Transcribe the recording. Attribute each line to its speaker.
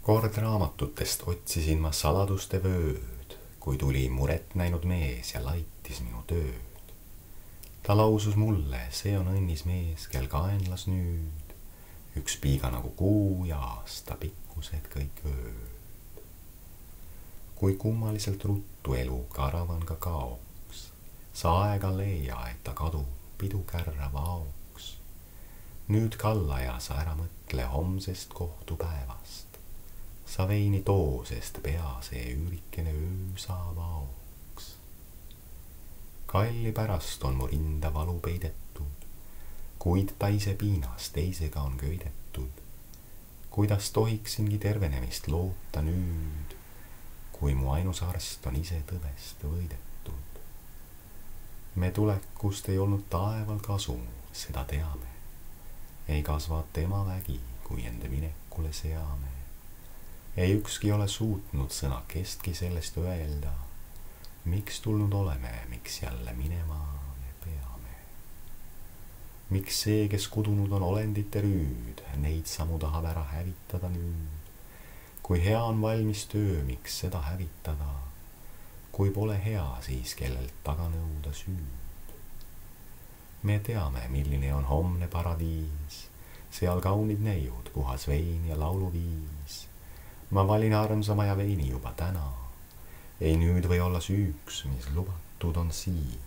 Speaker 1: Kord raamatutest otsisin ma saladuste vööd, kui tuli muret näinud mees ja laitis minu tööd. Ta lausus mulle, see on õnnis mees, kel kaenlas nüüd, üks piiga nagu kuu ja aasta pikkused kõik ööd. Kui kummaliselt ruttu elu karavan ka kaoks, sa aega leia, et ta kadub pidu kärra vaoks. Nüüd kalla ja sa ära mõtle homsest kohtupäevast. Sa veini too, sest pea see üürikene öö saab aoks. Kalli pärast on mu rinda valu peidetud, kuid ta ise piinas teisega on köidetud. Kuidas tohiksingi tervenemist loota nüüd, kui mu ainus arst on ise tõvest võidetud. Me tulekust ei olnud taeval kasu, seda teame. Ei kasva tema vägi, kui enda minekule seame. Ei ükski ole suutnud sõnakestki sellest öelda, miks tulnud oleme, miks jälle minema me peame. Miks see, kes kudunud on olendite rüüd, neid samu tahab ära hävitada nüüd. Kui hea on valmis töö, miks seda hävitada? Kui pole hea, siis kellelt taga nõuda süüd? Me teame, milline on homne paradiis, seal kaunid neiud, puhas vein ja lauluviis. Ma valin armsama ja veini juba täna. Ei nüüd või olla süüks, mis lubatud on siin.